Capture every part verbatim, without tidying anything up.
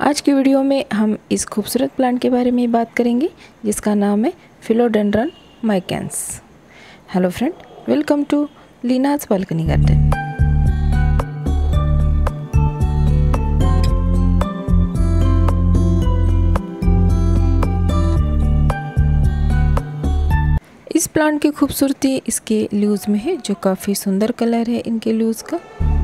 आज की वीडियो में हम इस खूबसूरत प्लांट के बारे में बात करेंगे जिसका नाम है philodendron micans. Hello friend, welcome to Leena's balcony garden. इस प्लांट की खूबसूरती इसके लीव्स में है, जो काफ़ी सुंदर कलर है इनके लीव्स का।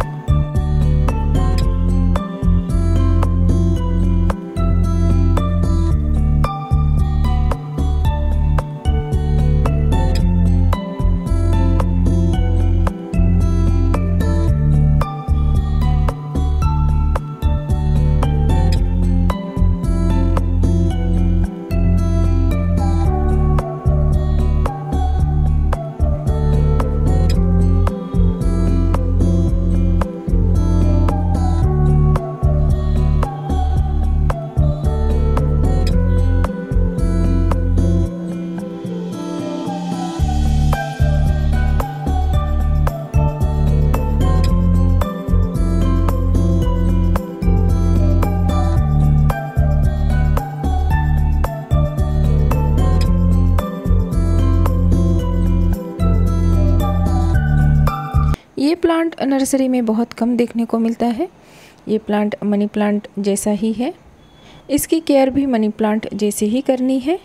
ये प्लांट नर्सरी में बहुत कम देखने को मिलता है। ये प्लांट मनी प्लांट जैसा ही है, इसकी केयर भी मनी प्लांट जैसे ही करनी है।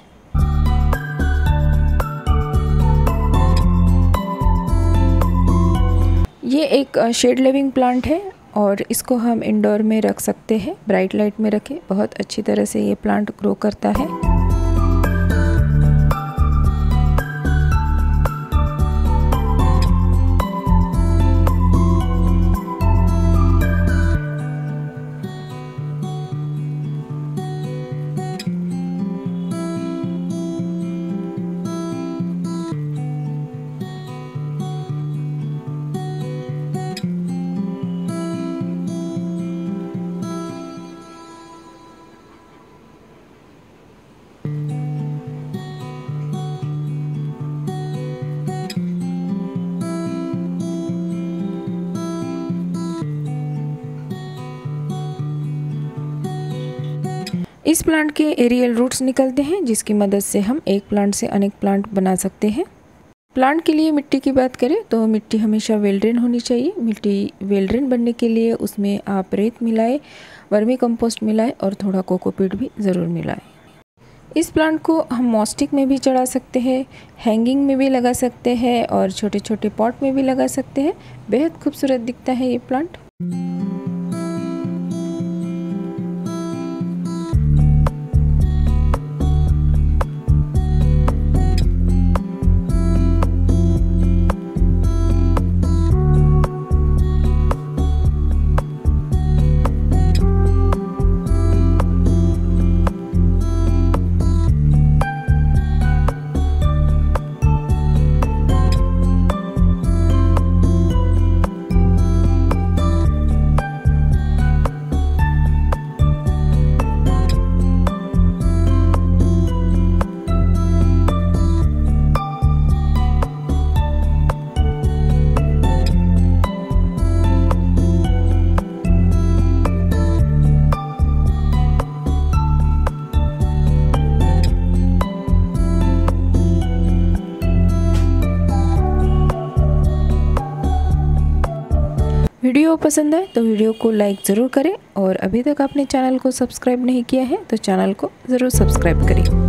ये एक शेड लिविंग प्लांट है और इसको हम इंडोर में रख सकते हैं, ब्राइट लाइट में रखें। बहुत अच्छी तरह से ये प्लांट ग्रो करता है। इस प्लांट के एरियल रूट्स निकलते हैं, जिसकी मदद से हम एक प्लांट से अनेक प्लांट बना सकते हैं। प्लांट के लिए मिट्टी की बात करें तो मिट्टी हमेशा वेल ड्रेन होनी चाहिए। मिट्टी वेल ड्रेन बनने के लिए उसमें आप रेत मिलाएं, वर्मी कंपोस्ट मिलाएं और थोड़ा कोकोपीट भी ज़रूर मिलाएं। इस प्लांट को हम मॉस्टिक में भी चढ़ा सकते हैं, हैंगिंग में भी लगा सकते हैं और छोटे छोटे पॉट में भी लगा सकते हैं। बेहद खूबसूरत दिखता है ये प्लांट। वीडियो पसंद है तो वीडियो को लाइक ज़रूर करें और अभी तक आपने चैनल को सब्सक्राइब नहीं किया है तो चैनल को ज़रूर सब्सक्राइब करें।